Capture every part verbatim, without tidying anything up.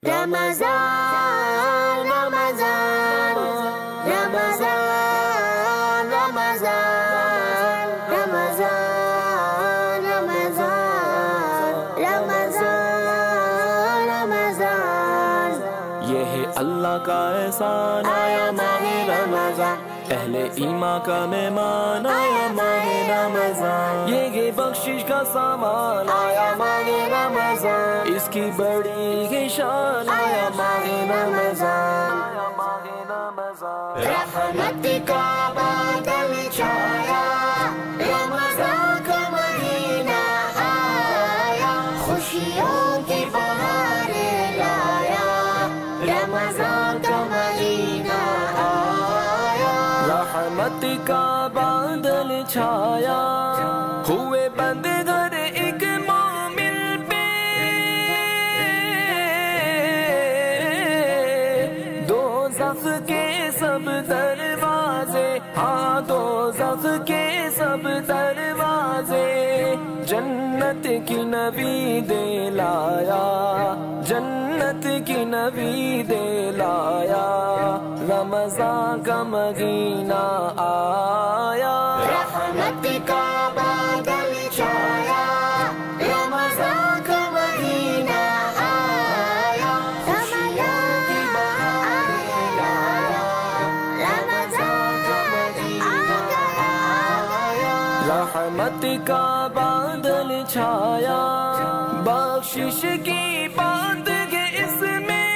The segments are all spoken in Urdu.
رمضان رمضان رمضان رمضان رمضان رمضان رمضان رمضان یہ ہے اللہ کا احسان آیا ماہ رمضان، اہل ایمان کا مہمان آیا ماہ رمضان، یہ یہ بخشش کا سامان آیا ماہ رمضان، اس کی بڑی ہے شان آیا ماہ رمضان، رحمت کا بادل چھایا، رمضان کا مہینہ آیا، خوشیوں کی بہار لایا، رمضان کا مہینہ آیا، رحمت کا بادل چھایا، ہوئے بند گھر ایک مومن پہ، دوزخ کے سب دروازے، ہاں دوزخ کے سب دروازے، جنت کی نوید لایا، جنت کی نوید لایا، رمضان کا مہینہ آیا، رحمت کا بادل چھایا، رمضان کا مہینہ آیا، خوشیوں کی بہار لایا، رمضان کا مہینہ آیا، رحمت کا بادل چھایا، بخشش کی بات ہے اس میں،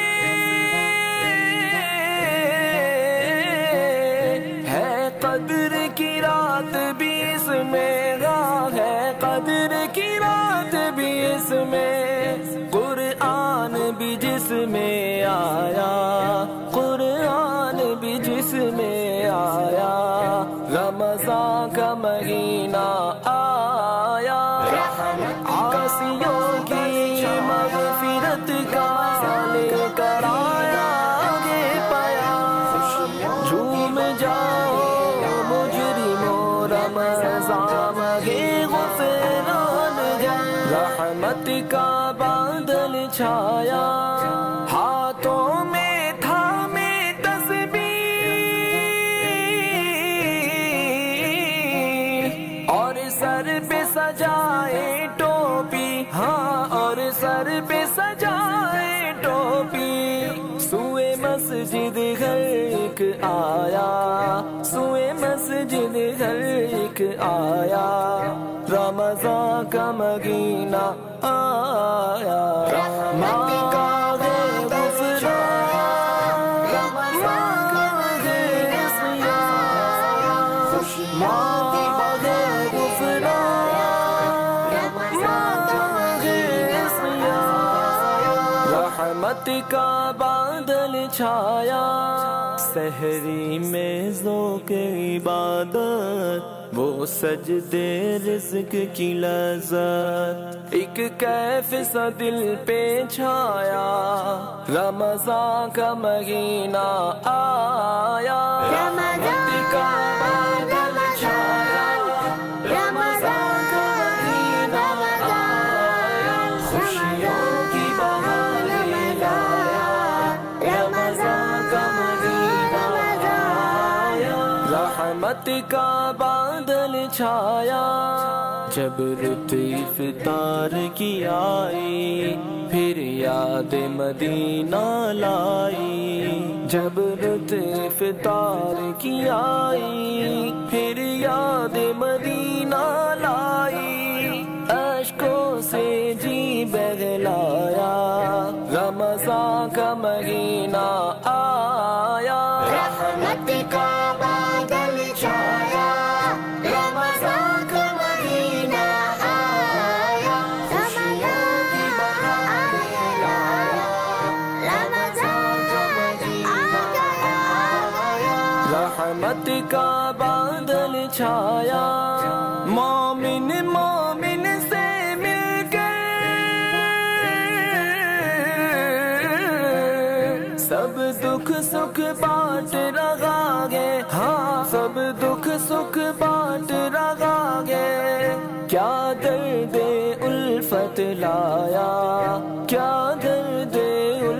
ہے قدر کی رات بھی اس میں، ہے قدر کی رات بھی اس میں، قرآن بھی جس میں آیا، قرآن بھی جس میں آیا، رمضان کا مہینہ آیا، عاصیوں کی مغفرت کا لے کر آیا آگے پایا، جھوم جاؤ مجرموں رمضان کے غفران جائے، رحمت کا بادل چھایا، ہاتھوں میں تھامے تسبیح اور سر پہ سجائے ٹوپی، ہاں اور سر پہ سجائے ٹوپی، سوئے مسجد گھر ایک آیا، سوئے مسجد گھر ایک آیا، رمضان کا مہینہ آیا، ماہ غفران، ماہ صیام، ماہ رحمت کا بادل چھایا، سحری میں ذوق عبادت، وہ سجدے رزق کی لذت، ایک کیف سا دل پہ چھایا، رمضان کا مہینہ آیا، رحمت کا بادل چھایا، رمضان کا مہینہ آیا، خوشیوں کی بہار لایا، رمضان کا مہینہ آیا، رحمت کا بادل چھایا، جب رت افطار کی آئی، پھر یاد مدینہ لائی، جب رت افطار کی آئی، پھر یاد مدینہ لائی، اشکوں سے جی بہلایا، رمضان کا مہینہ آیا، رحمت کا بادل چھایا، رمضان کا مہینہ آیا، خوشیوں کی بہار لایا، رمضان کا مہینہ آیا، رحمت کا بادل چھایا، مومن مومن سے مل کر سب دکھ سکھ بانٹ رہا گے، ہاں سب دکھ سکھ بانٹ رہا گے، کیا درد الفت لایا، کیا درد الفت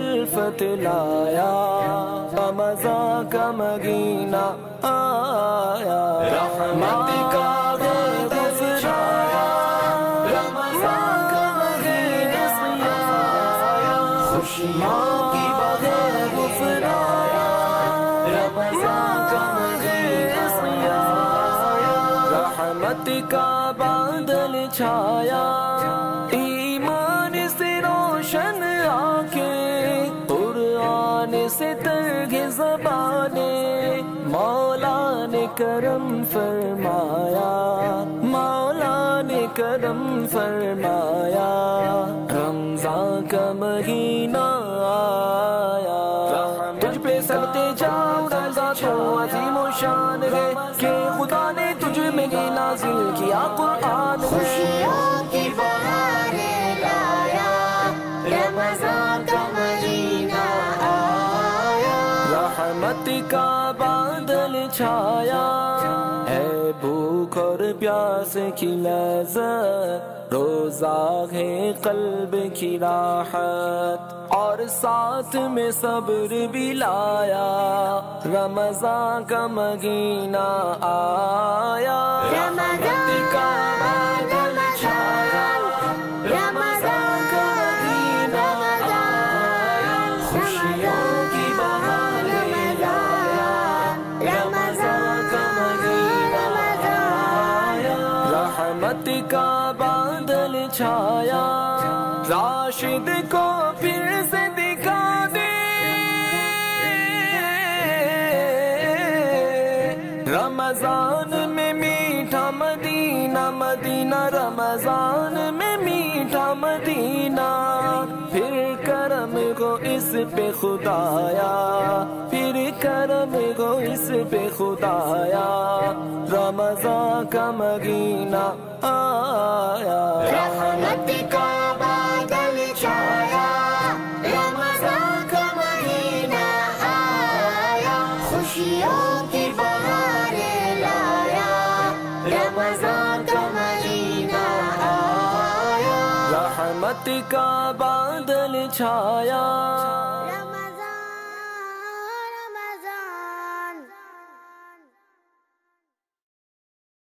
بتلایا رمضان کا مہینہ آیا رحمت کا غیب چھایا رمضان کا مہینہ آیا خوشیوں کی بغیر گفرایا رمضان کا مہینہ آیا رحمت کا بادل چھایا ایمان سے روشن آنکھیں قرآن سے ترگ زبانیں مولا نے کرم فرمایا مولا نے کرم فرمایا رمضان کا مہینہ آیا تجھ پہ سلتے جاؤ رمضان تو عظیم و شان ہے کہ خدا نے تجھ میں نازل کیا قرآن خوشیوں کی بہاریں لایا رمضان کا مہینہ آیا رحمت کا بادل چھایا ہے بھوک اور پیاس کی لذت روزہ ہے قلب کی راحت اور ساتھ میں صبر بھی لایا رمضان کا مہینہ آیا رمضان کا بادل چھایا رمضان کا مہینہ آیا خوشیوں کی بہاریں لایا رمضان کا مہینہ آیا رحمت کا بادل چھایا راشد کو پھر سے دکھا دے رمضان میں میٹھا مدینہ مدینہ رمضان میں میٹھا مدینہ پھر کرم کو اس پہ خدایا پھر کرم کو اس پہ خدایا رمضان کا مہینہ آیا رحمت کا بادل چھایا رمضان کا مہینہ آیا خوشیوں کی بہاریں لایا رمضان کا مہینہ آیا رحمت کا بادل چھایا